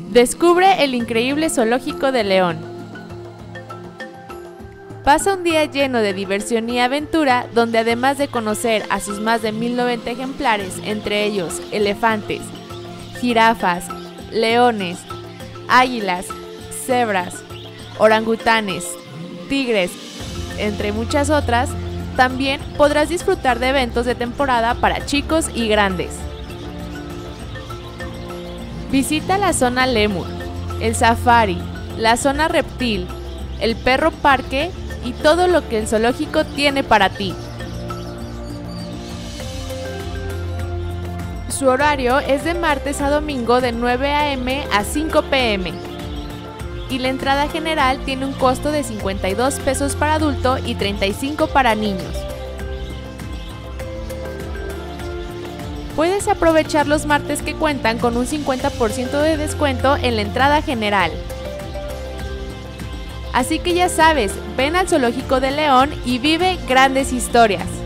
Descubre el increíble zoológico de León. Pasa un día lleno de diversión y aventura, donde además de conocer a sus más de 1090 ejemplares, entre ellos elefantes, jirafas, leones, águilas, cebras, orangutanes, tigres, entre muchas otras, también podrás disfrutar de eventos de temporada para chicos y grandes. Visita la zona Lémur, el safari, la zona reptil, el perro parque y todo lo que el zoológico tiene para ti. Su horario es de martes a domingo de 9 a.m. a 5 p.m. y la entrada general tiene un costo de 52 pesos para adulto y 35 para niños. Puedes aprovechar los martes que cuentan con un 50% de descuento en la entrada general. Así que ya sabes, ven al Zoológico de León y vive grandes historias.